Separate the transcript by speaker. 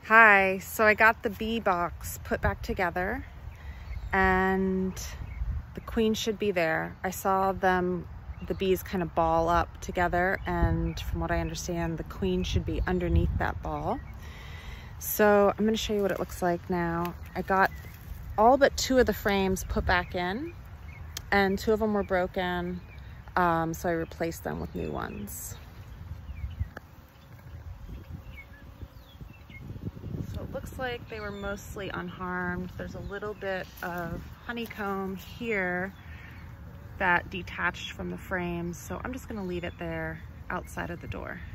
Speaker 1: Hi, so I got the bee box put back together and the queen should be there. I saw the bees kind of ball up together, and from what I understand, the queen should be underneath that ball. So I'm gonna show you what it looks like now. I got all but 2 of the frames put back in, and 2 of them were broken, so I replaced them with new ones. So it looks like they were mostly unharmed. There's a little bit of honeycomb here that detached from the frames, so I'm just gonna leave it there outside of the door.